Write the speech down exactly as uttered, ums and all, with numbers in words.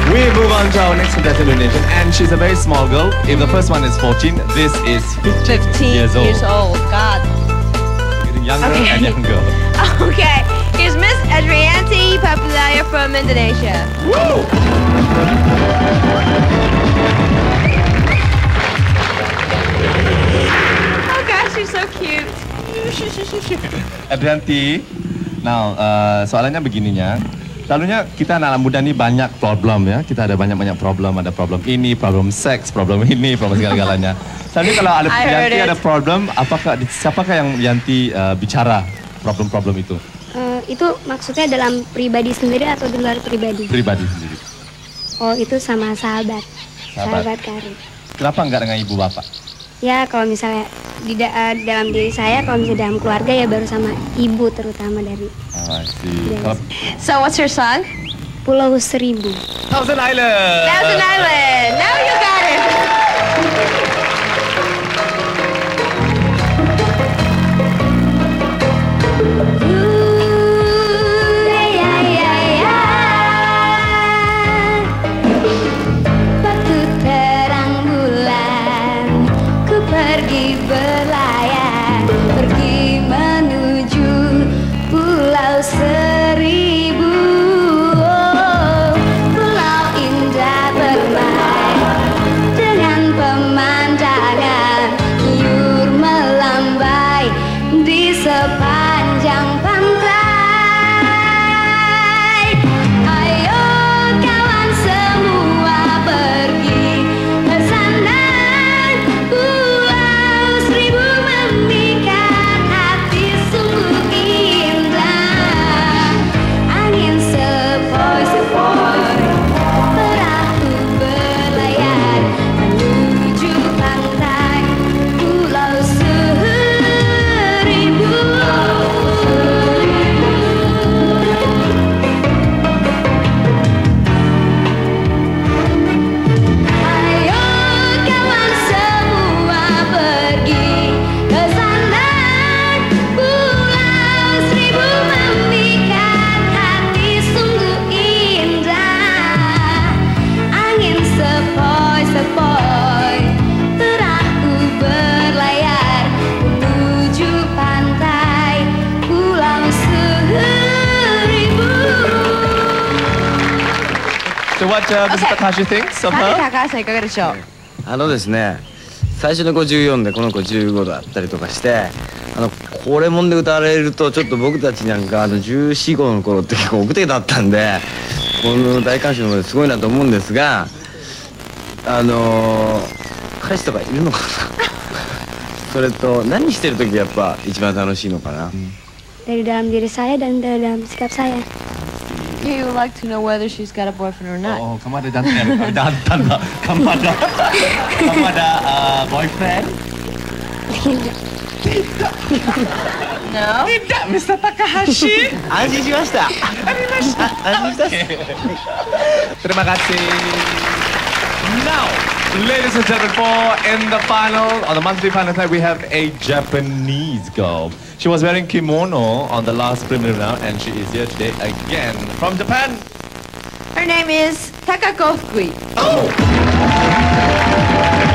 We move on to our next contestant donation, and she's a very small girl. If the first one is fourteen, this is fifteen, fifteen years old. Years old. God. Getting younger Okay. and younger. Okay, here's Miss Adrianti Papulaya from Indonesia. Woo! Oh gosh, you're so cute. Adrianti, now uh, soalannya begininya. Selalunya kita anak muda nih banyak problem ya. Kita ada banyak-banyak problem. Ada problem ini, problem seks, problem ini, problem segala-galanya. Selalu kalau ada I heard Yanti it. ada problem, apakah siapakah yang Yanti uh, bicara problem-problem itu? Eh, itu maksudnya dalam pribadi sendiri atau di luar pribadi? Pribadi sendiri. Oh, itu sama sahabat. Sahabat. Sahabat karib. Kenapa enggak dengan ibu bapak? Ya, kalau misalnya di da- eh, dalam diri saya, kalau misalnya dalam keluarga ya baru sama ibu terutama dari Oh, I see. Yes. Kalau So what's your song? Pulau Seribu. Thousand Island. Thousand Island. Now you got it. Waktu terang bulan, ku pergi berlayar, pergi menuju Pulau Seribu. Oh, pulau indah bermain dengan pemandangan, liur melambai di sepanjang pantai. Ayo kawan semua pergi ke sana, Pulau Seribu memikat hati sungguh indah. Angin sepoi-sepoi, perahu berlayar menuju pantai Pulau Seribu. Ayo kawan semua pergi ke sana, Pulau Seribu memikat hati sungguh indah. Angin sepoi-sepoi, perahu berlayar menuju pantai Pulau Seribu. So what uh, Mister Okay. Takahashi thinks of Tati her? Takahashi, いかがでしょう？ あのですね、最初の子じゅうよんでこの子じゅうごだったりとかして、あのこれもんで歌われるとちょっと僕たちなんかあのじゅうよん、ごの頃って結構奥手だったんで、この大観衆の方ですごいなと思うんですが、あの彼氏とかいるのかな。それと何してる時がやっぱ一番楽しいのかな。 Dari dalam diri saya dan dari dalam sikap saya. You would like to know whether she's got a boyfriend or not. Oh, kamu ada jantan, ada jantan tak? Kamu ada, kamu ada uh, boyfriend? No. Tidak, Mister Takahashi. 安心しました。安心したっす。 Terima kasih. Now, ladies and gentlemen, for in the final, on the monthly final tonight, we have a Japanese girl. She was wearing kimono on the last preliminary round, and she is here today again from Japan. Her name is Takako Fukui. Oh!